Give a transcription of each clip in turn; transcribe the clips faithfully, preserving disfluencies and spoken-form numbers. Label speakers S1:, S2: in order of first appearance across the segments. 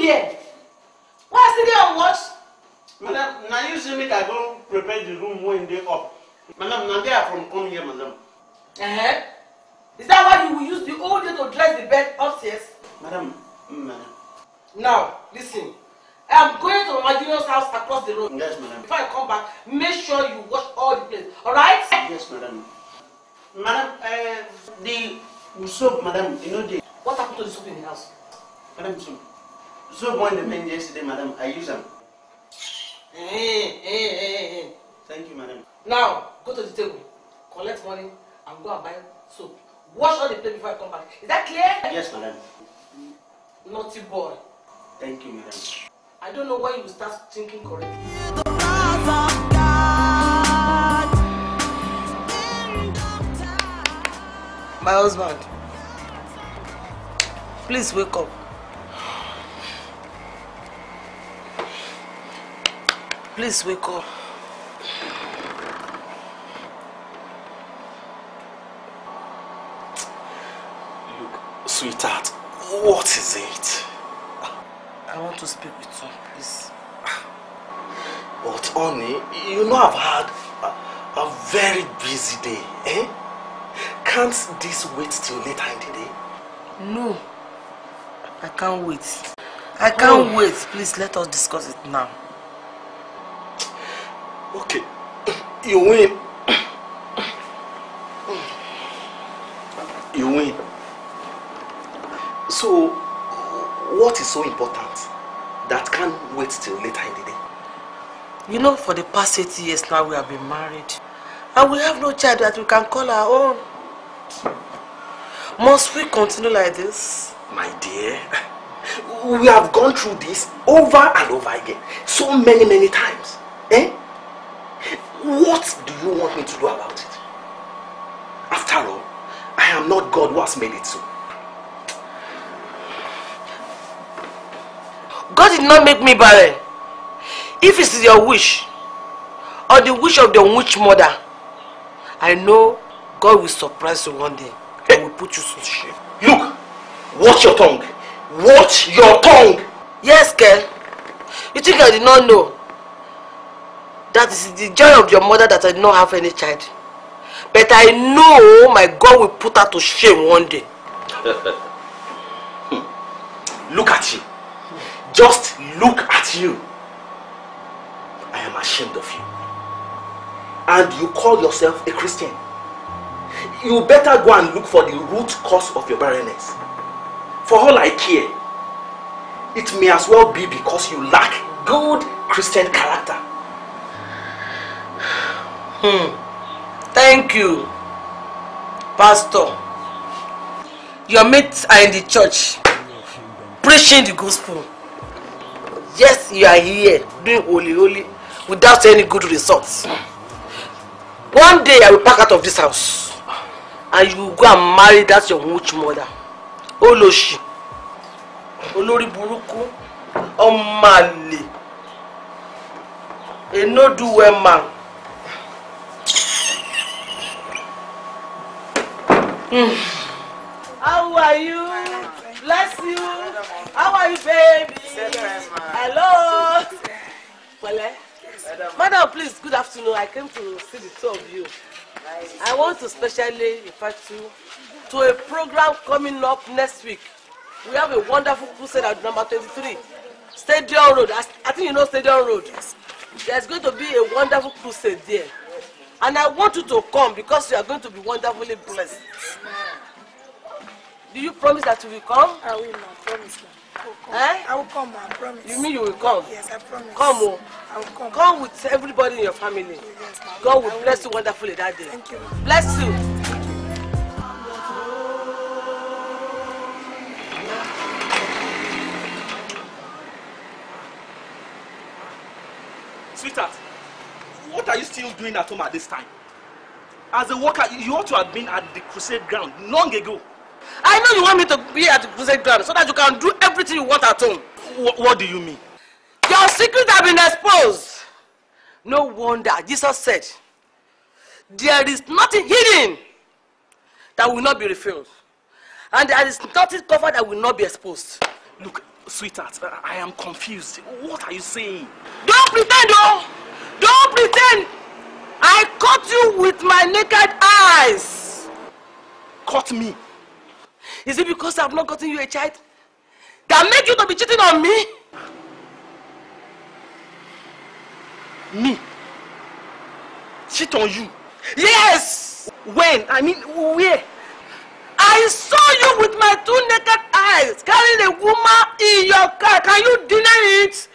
S1: here? Why still there on watch?
S2: Madam, now you see me I go prepare the room when they up. Madam, now they are from come here, madam.
S1: Uh-huh. Is that why you will use the whole day to dress the bed upstairs?
S2: Madam, madam.
S1: Now, listen. I'm going to my junior's house across the road.
S2: Yes, madam.
S1: If I come back, make sure you wash all the plates. Alright?
S2: Yes, madam. Madam, uh, the soap, madam, you know the...
S1: What happened to the soap in the house?
S2: Madam, soap. Soap one the main yesterday, madam. I use them.
S1: Hey, hey, hey, hey.
S2: Thank you, madam.
S1: Now, go to the table, collect money, and go and buy soap. Wash all the plates before I come back. Is that clear?
S2: Yes, madam.
S1: Naughty boy.
S2: Thank you, madam.
S1: I don't know when you will start thinking correctly. My husband, please wake up. Please wake up.
S3: Look, sweetheart, what is it?
S1: I want to speak with you, please.
S3: But honey, you know I've had a, a very busy day, eh? Can't this wait till later in the day?
S1: No, I can't wait. I can't oh. wait. Please let us discuss it now.
S3: Okay, you win. You win. So, what is so important that can't wait till later in the day?
S1: You know, for the past eight years now we have been married. And we have no child that we can call our own. Must we continue like this?
S3: My dear, we have gone through this over and over again. So many, many times. Eh? What do you want me to do about it? After all, I am not God who has made it so.
S1: God did not make me barren. If it is your wish, or the wish of the witch mother, I know God will surprise you one day and will put you to shame.
S3: Look, watch your tongue. Watch your tongue.
S1: Yes, girl. You think I did not know? That is the joy of your mother that I did not have any child. But I know my God will put her to shame one day.
S3: Look at you. Just look at you. I am ashamed of you. And you call yourself a Christian. You better go and look for the root cause of your barrenness. For all I care, it may as well be because you lack good Christian character.
S1: Hmm. Thank you, Pastor. Your mates are in the church, preaching the gospel. Yes, you are here doing holy holy without any good results. One day I will pack out of this house and you will go and marry that your witch mother. Oloshi, Olori Buruku, Omale, a no do well man. Mm. How are you? Bless you. How are you, baby? Hello. Well, Madam, please, good afternoon. I came to see the two of you. I want to specially invite you to a program coming up next week. We have a wonderful crusade at number twenty-three, Stadium Road. I, I think you know Stadium Road. There's going to be a wonderful crusade there. And I want you to come because you are going to be wonderfully blessed. Do you promise that you will come?
S4: I will, I promise. I will come.
S1: Eh?
S4: I will come, I promise.
S1: You mean you will come?
S4: Yes, I promise.
S1: Come, oh.
S4: I will come.
S1: Come with everybody in your family.
S4: Yes,
S1: God will bless you wonderfully that day.
S4: Thank you.
S1: Bless you.
S3: Sweetheart, what are you still doing at home at this time? As a worker, you ought to have been at the crusade ground long ago.
S1: I know you want me to be at the crusade ground so that you can do everything you want at home.
S3: What, what do you mean?
S1: Your secrets have been exposed. No wonder Jesus said, there is nothing hidden that will not be revealed. And there is nothing covered that will not be exposed.
S3: Look, Sweetheart, I am confused. What are you saying?
S1: Don't pretend, oh! Don't pretend! I caught you with my naked eyes!
S3: Caught me?
S1: Is it because I have not gotten you a child that make you to be cheating on me?
S3: Me? Cheat on you?
S1: Yes!
S3: When? I mean, where?
S1: I saw you with my two naked eyes carrying a woman in your car. Can you deny it?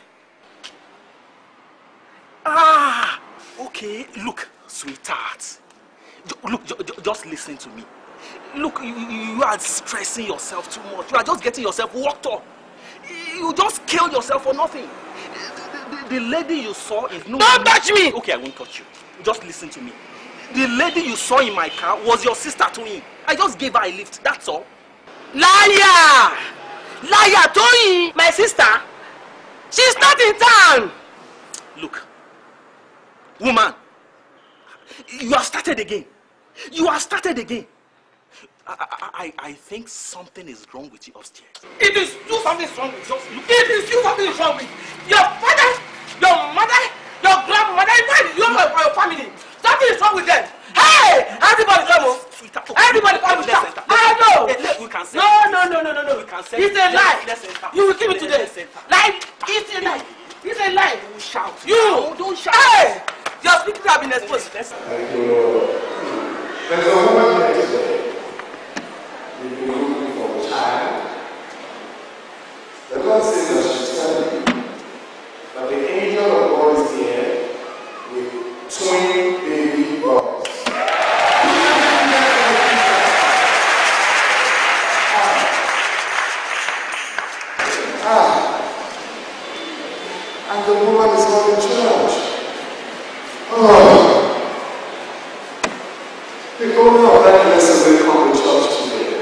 S3: Ah! Okay, look, sweetheart. Look, just listen to me. Look, you, you are stressing yourself too much. You are just getting yourself worked up. You just killed yourself for nothing. The, the, the lady you saw is no...
S1: Don't touch me!
S3: Okay, I won't touch you. Just listen to me. The lady you saw in my car was your sister Toyin. I just gave her a lift, that's all.
S1: Liar! Liar, Toyin, my sister. She's not in town.
S3: Look, woman, you have started again. You have started again. I, I, I think something is wrong with you upstairs.
S1: It is you something is wrong with you. It is you something is wrong with your father, your mother, your grandmother, even your, your family. Something is wrong with them. Hey! Everybody come on. Everybody come on. I know.
S3: We can say
S1: no, no, no, no, no, no.
S3: We can say
S1: it's a lie. You will see me today. Lie. It's a lie. It's a lie.
S3: Don't shout.
S1: You
S3: don't shout.
S1: Hey! Your speaking have been exposed.
S5: Thank you, Lord. There's a woman here today. You've been looking for a child. The Lord says I should tell you that the angel of God is here with twin baby boys. Ah. And the woman is going to church. Oh. The owner of that place will come to church today.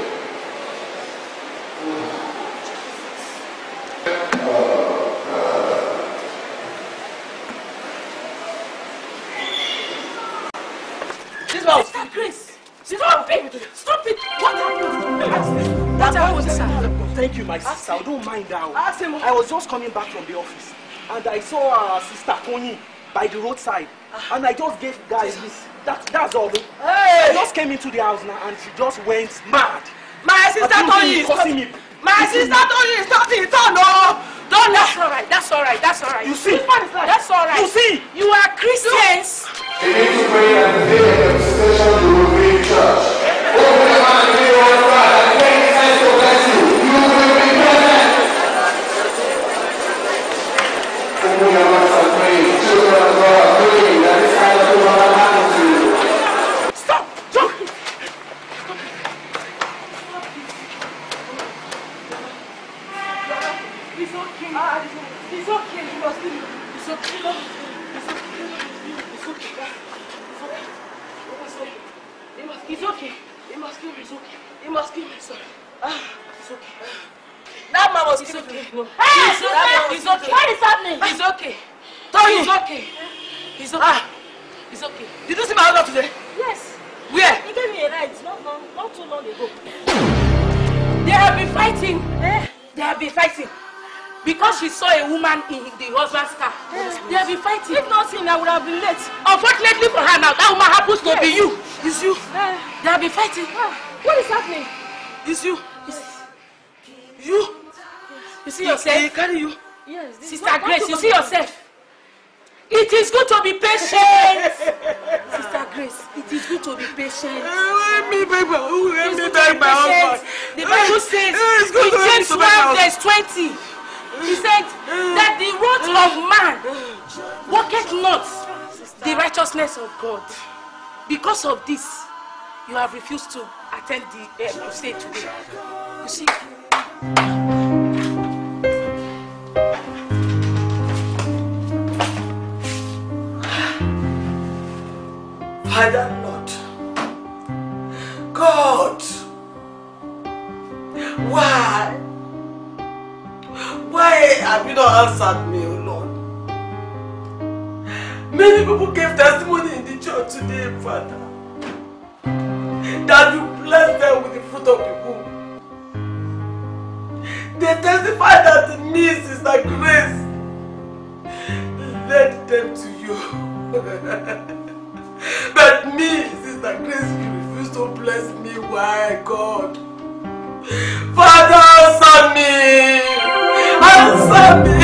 S1: This one was Chris. Stop it! Stop it! What happened? What happened, sir?
S3: Thank you, my sister. I don't mind that.
S1: Ask him.
S3: I was just coming back from the office and I saw our sister Toyin by the roadside and I just gave guys this. That, that's all.
S1: Hey!
S3: I just came into the house now and she just went mad.
S1: My sister Toyin is
S3: causing me.
S1: My sister Toyin is not in town, no! Don't
S6: That's all right. That's all right. That's all right.
S3: You see?
S6: That's all right.
S3: You see?
S6: You are Christians.
S5: You need to pray and the demonstration you will be in church. Open your hand and pray on God and when He says to bless you, you will be blessed. Open your mouth and pray. Children of God, pray that this kind of thing will not happen to you.
S3: Stop! Stop!
S6: It's okay. It's okay. You must leave. It's okay. It's okay. It's okay. It's okay. It must. It's okay. It must kill me. It's okay. It must kill me. Sorry. Ah, it's okay.
S1: That man was
S6: It's okay.
S1: No.
S6: Hey,
S1: It's okay.
S6: it's okay. What is happening? It's okay.
S1: Toyin.
S6: It's okay. It's okay.
S1: Ah.
S6: It's okay.
S1: Did you see my husband today?
S6: Yes.
S1: Where?
S6: He gave me a ride not long, not too long ago. They have been fighting. Eh? They have been fighting. Because she saw a woman in the husband's car. Yes. They have been fighting. If not seen, I would have been late. Unfortunately for her now, that woman happens to yes. be you.
S1: It's you.
S6: Eh. They have been fighting. Ah. What is happening?
S1: It's you.
S6: It's
S1: you.
S6: You see yourself?
S1: He carry you.
S6: Yes. Sister Grace, you see yourself? It is good to be patient. Sister Grace, it is good to be patient.
S1: Me, baby. Who
S6: It's
S1: me,
S6: good to be
S1: baby? My husband.
S6: patient. The Bible says
S1: It's good
S6: in
S1: to
S6: James
S1: be
S6: one
S1: patient.
S6: verse twenty, he said that the road of man walketh not the righteousness of God. Because of this, you have refused to attend the uh, crusade today. You see?
S1: Father Lord, God, why? Why have you not answered me, O Lord? Many people gave testimony in the church today, Father, that you bless them with the fruit of the womb. They testify that me, Sister Grace, led them to you. But me, Sister Grace, you refuse to bless me. Why, God? Father, answer me! Answer me!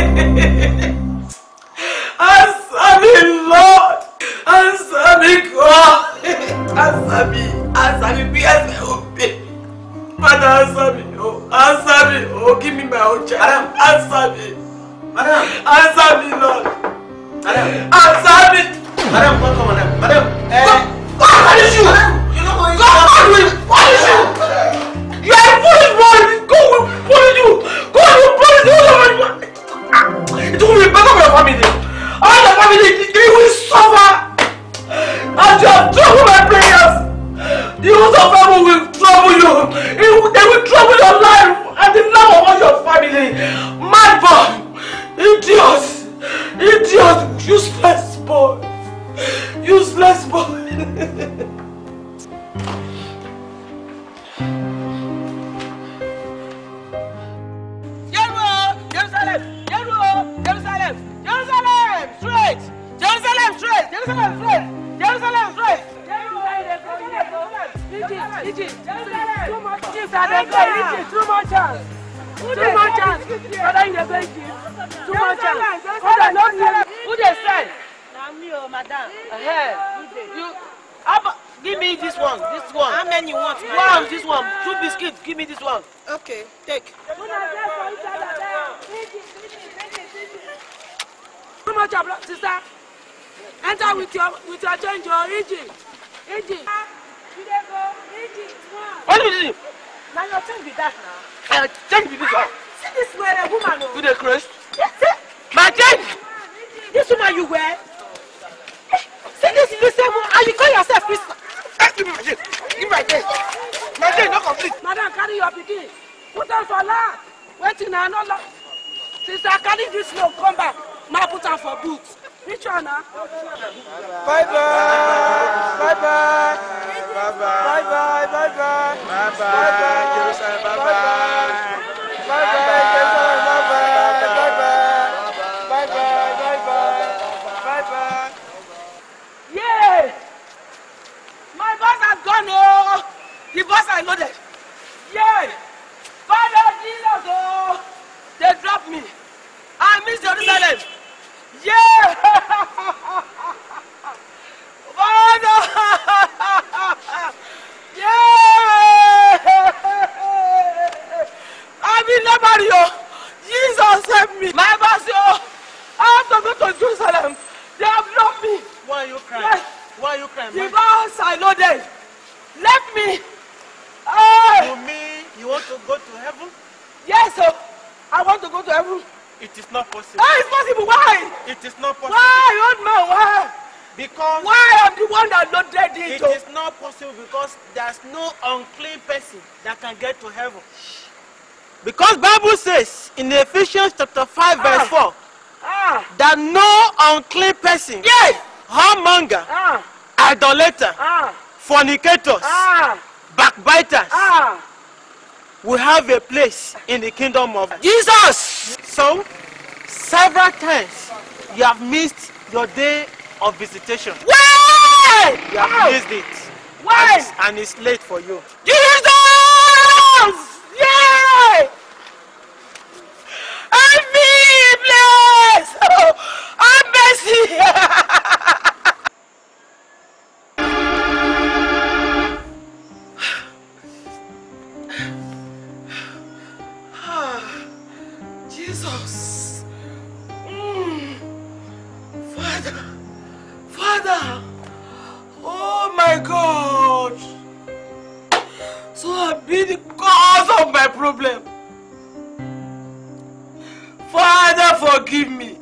S1: Answer me, Lord! Answer me, God! Answer me! Answer me! Yes, my own baby! Father, answer me! Oh, answer me! Oh, give me my own child! Madam. Answer me! Madam! Answer me, Lord! Madam! Answer me! Madam, come, come, madam! Madam! Eh! God, what is you? Madam! You know what is you? What is you? You are a foolish boy! God will punish you! God will punish you! It will be better for your family! All the family, they will suffer! As you have troubled my prayers! The host of heaven will trouble you! It will, they will trouble your life and the life of all your family! Mad boy! Idiot! Idiot! Useless boy! Useless boy! Jerusalem! Jerusalem! Jerusalem! Straight! Jerusalem straight! Jerusalem straight! Jerusalem straight! Egypt! Egypt! Too much chance! Egypt! Too much chance! Too much chance! Father, you dey go Egypt! Too much chance! Father, no need! Who dey sell? Na me o, madam. You... Give me this one, this one. How many you want? One, this one. Two biscuits. Give me this one. Okay, take. Too much, sister. Enter with your with your change, or Egypt. Egypt. What is it? Now your change with that now. I change with this one. See this wear a woman. With the crest. My change. This woman you wear. See this Christian woman, and you call yourself Christian. Give me my change. Give me my change. My change not complete. Madam, carry your pikin. Put on for lap. Waiting now, no lap. Sister, carry this load, come back. Ma put on for boots. Which one, huh? Bye bye. Bye bye. Bye bye. Bye bye. Bye bye. Bye bye. Jerusalem. Bye bye. Bye bye. Jerusalem. Bye bye. Bye bye. Bye bye. Bye bye. Bye bye. Yeah. My bus has gone. Oh, the bus I loaded. Yeah. Father Jesus. Oh, they dropped me. I miss Jerusalem. Yeah! Father! Yeah! I'm in Labario. Jesus help me. My boss, I have to go to Jerusalem. They have locked me. Why are you crying? Yes. Why are you crying? The bus I loaded left me. Oh. You mean you want to go to heaven? Yes, sir. I want to go to heaven. It is not possible. Ah, it's possible. Why? It is not possible. Why, old man? Why? Because why I'm the one that loaded it? It is not possible because there's no unclean person that can get to heaven. Because Bible says in Ephesians chapter five ah. verse four ah. that no unclean person, yes, whoremonger, ah. idolater, ah. fornicators, ah. backbiters, ah. will have a place in the kingdom of Jesus. So, several times you have missed your day of visitation. Why? You have oh. missed it. Why? And it's, and it's late for you. Jesus! Yeah! Help me, please! Oh, have mercy! Jesus. Mm. Father. Father. Oh my God. So I've been the cause of my problem. Father, forgive me.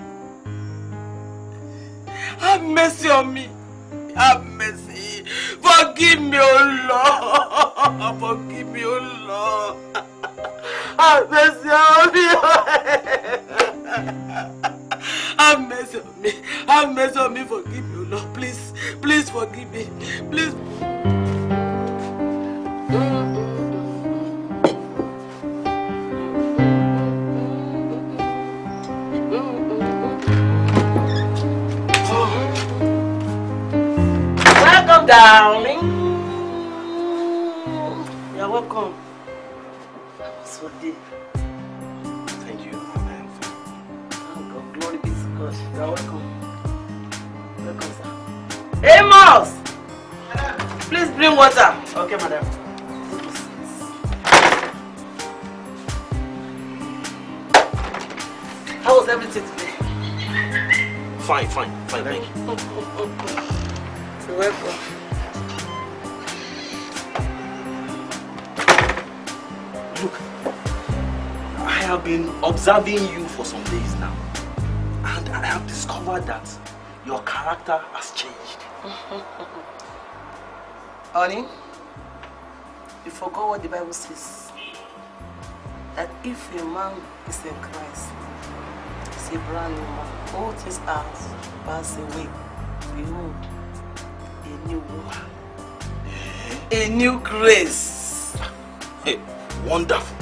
S1: Have mercy on me. Have mercy. Forgive me, oh Lord. Forgive me, oh Lord. Have mercy on me. Have mercy on me. Have mercy on me. Forgive me, oh Lord. Please, please forgive me. Please. Welcome, darling. You're welcome. So dear.
S3: Thank you.
S1: Oh God, glory be to God. You're welcome. Welcome, sir. Amos! Please bring water.
S2: Okay, madam.
S1: How was everything today?
S3: Fine, fine, fine, thank you.
S1: You're welcome.
S3: Look, I have been observing you for some days now, and I have discovered that your character has changed.
S1: Honey, you forgot what the Bible says. That if a man is in Christ, he's a brand new man. All things are passed away. Behold, a new woman. A new grace.
S3: Hey, wonderful.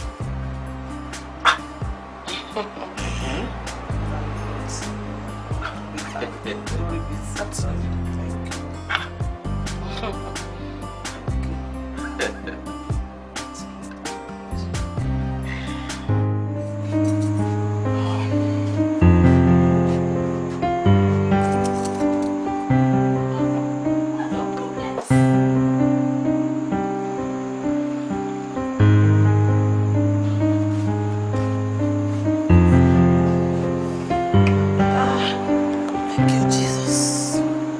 S1: Thank you, Jesus.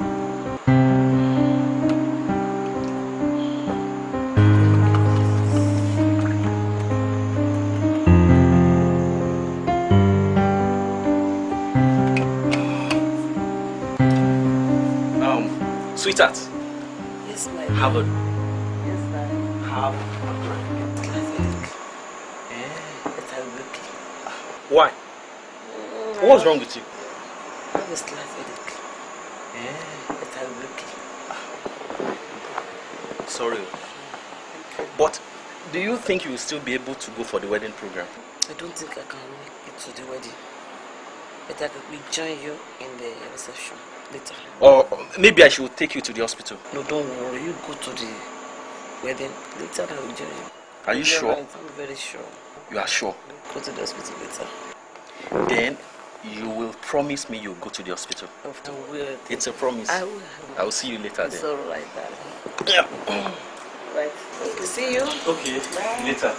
S3: Um, sweetheart,
S1: Yes, my
S3: have a
S1: Yes, darling.
S3: have a drink.
S1: Classic. Yes, I'm looking.
S3: Why? What's wrong with you?
S1: I have a slight headache. Yes, I'm looking.
S3: Sorry. But do you think you will still be able to go for the wedding program?
S1: I don't think I can make it to the wedding. But I will join you in the reception later.
S3: Or maybe I should take you to the hospital.
S1: No, don't worry. You go to the wedding later. I will join you.
S3: Are you
S1: You're
S3: sure?
S1: right, I'm very sure.
S3: You are sure?
S1: Go to the hospital later.
S3: Then you will promise me you'll go to the hospital.
S1: I will.
S3: It's a promise.
S1: I will.
S3: I will see you later
S1: It's
S3: then.
S1: all right, darling.
S3: Yeah.
S1: Right. Okay, see you.
S3: Okay.
S1: Bye.
S3: Later.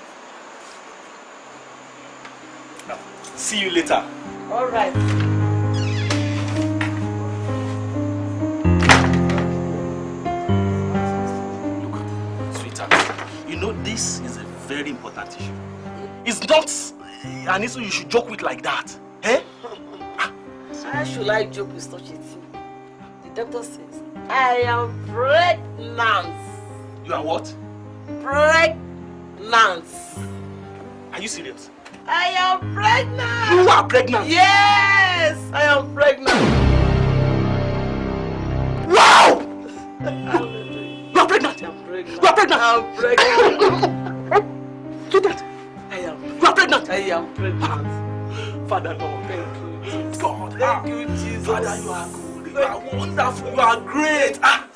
S3: See you later.
S1: All right.
S3: Look, sweetheart, you know this is a very important issue. It's not an issue you should joke with like that. Eh?
S1: Why should I joke with such a thing? The doctor says, I am pregnant.
S3: You are what?
S1: Pregnant.
S3: Are you serious?
S1: I am pregnant.
S3: You are pregnant?
S1: Yes, I am pregnant.
S3: Wow! You are pregnant?
S1: I'm pregnant.
S3: You are pregnant?
S1: I'm pregnant.
S3: Sweetheart,
S1: I am.
S3: you are pregnant?
S1: I am pregnant.
S3: Father, Lord.
S1: Thank you, Jesus.
S3: God,
S1: Thank you, Jesus.
S3: Father, you are good. You are wonderful. You are great. Ah.